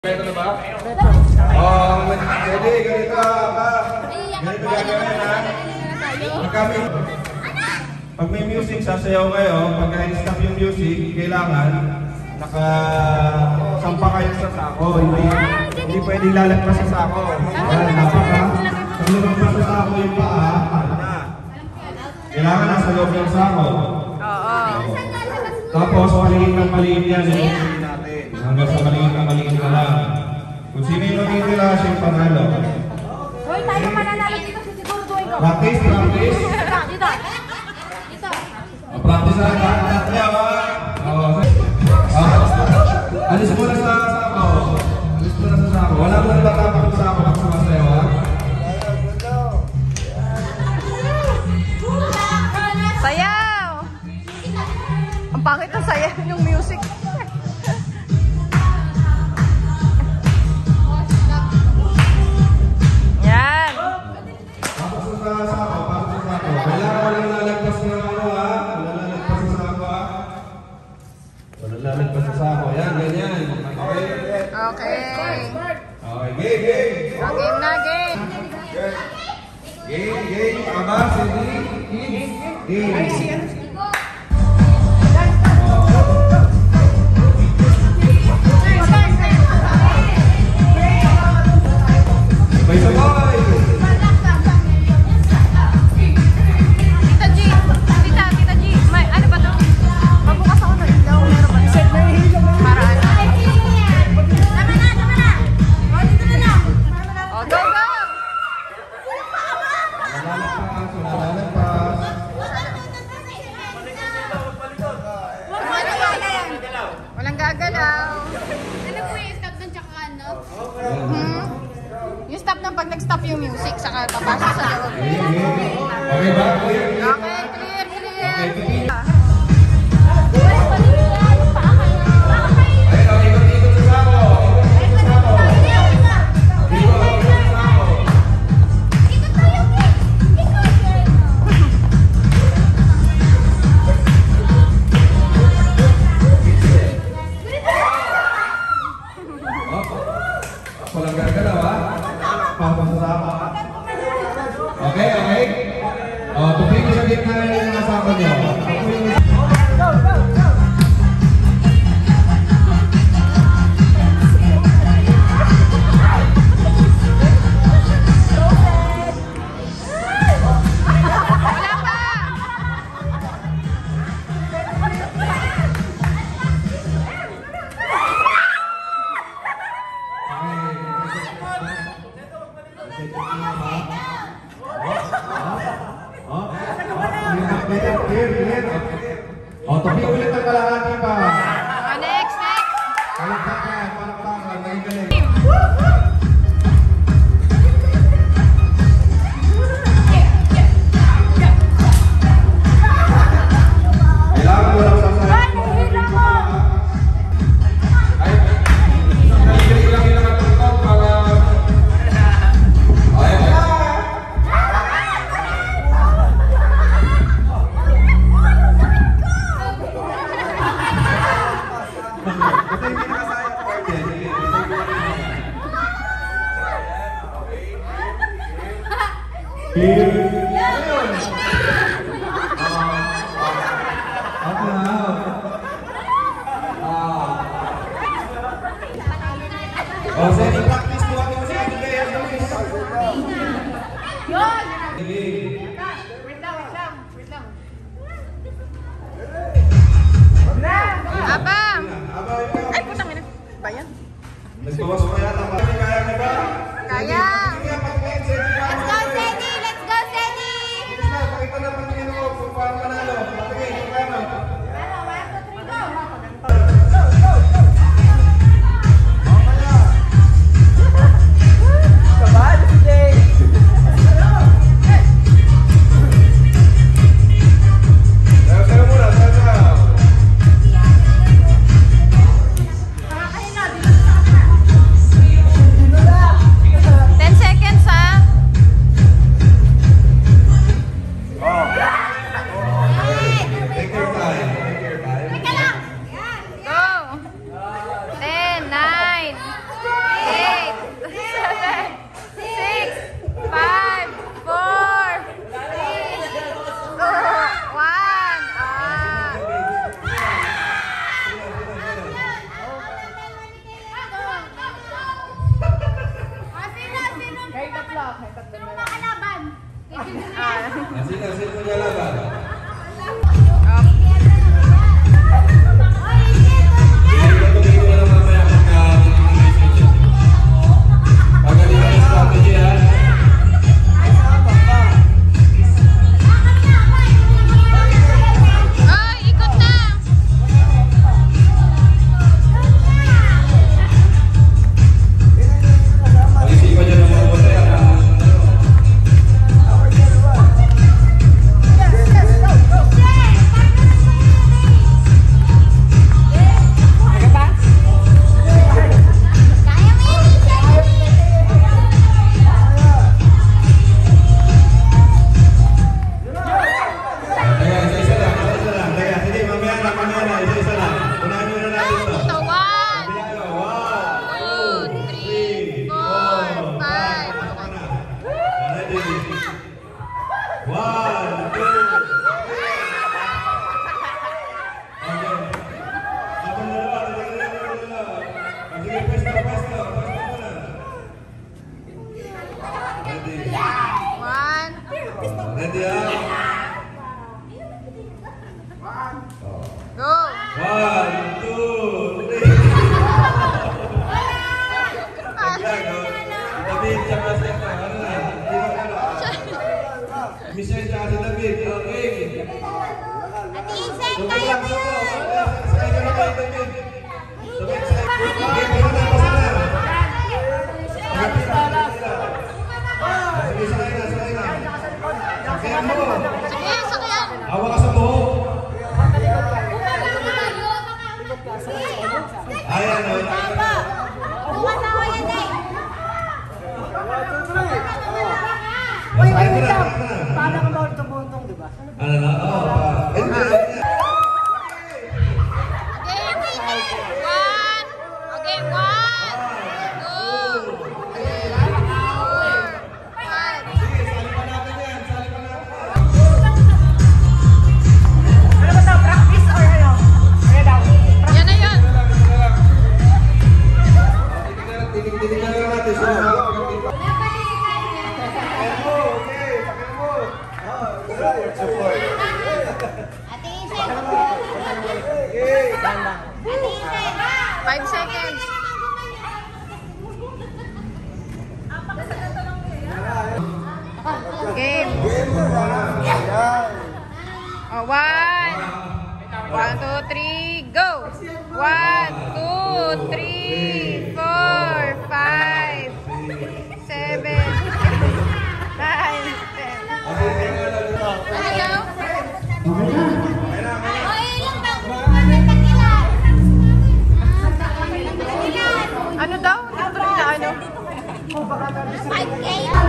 Ito na ba? Jadi ganito ba? Ganito gagawin na. Pag may music, sasayaw kayo. Pag na-stop yung music, kailangan nakasampa kayo sa sako. Hindi pwedeng lalagpas sa sako. Dapat ha? Pag lumagpas sa sako yung paa, kailangan nasa loob ng sako. Tapos maliit ng maliit yan. Hanggang sa maliit na lang. Kung sino yung matitira, siya yung panalo. Hoy, tayo mananalo dito sa siguro doon ko. Practice. Dito. Practice na lahat niya. Alis mo na sa sako. Wala mo na tatapang sa sako pag sumasayaw ha. Sayaw! Ang pangit na sayaw yung music. Lalagpas sa sako. Yan, ganyan. Okay. Game. Game na, game. Game. Aba, sige. Game. Sabay. Tita G. May, ano ba to? Mabukas ako na ilaw. Meron ba? Para ano? Tama na. O, dito na lang. O, go! Walang gagalaw. Ano po yung stop ng tsaka ano? Yung stop na pag nag-stop yung music, saka papasok sa loob. Okay ba? Okay, clear. Walang gagalaw ha? Papasasama ha? Okay? Tupin ko sa gitna na yung mga sako nyo. Clear. Tupi ulit ang kalahati pa. Next. Palakpakan. Galing. Kailangan mo lang sasayaw. Saya practice tuh aku masih ada gaya tulis. Abang! Ay, putang ina. Bayan. Nagbawas pa yata. Kaya na ba? Kaya! Let's go, Zeddy! Pakita na patingin mo kung paano manalo. Patingin, paano? Ready ah? Go! 1, 2, 3. Aglag, oh. David, tsaka si ano na? Michelle, tsaka si David. Okay. Ate Isay, Subo kaya lang, mo subo. yan. Sakay ka na kayo, David. David, sakay. Okay, pasa na. Sige, sakay na, sakay na. Sakayan mo. Sige, sakyan! Awa ka sa buhok. Ayan, oh. Bukas ako yan eh. Sakay mo na, sakay mo na. Paano ka bawal tumuntong, di ba? Ano na? Oo, pa. Game! One! Two! One! Sige, sali pa natin yan. Sali pa natin. Ano ba ito? Practice or ano? Kaya daw. Yan na yan! Titig-titig na lang natin. Sino makakapagpapit? Ate Isay. Ate Isay. 5 seconds. Game. Oh, 1, 2, 3, go! 1, 2, 3, 4, 5, 7, 8, 9, 10. Ano daw? O, ilang daw? Tagilan. Tagilan. Ano daw? Ano? 5K.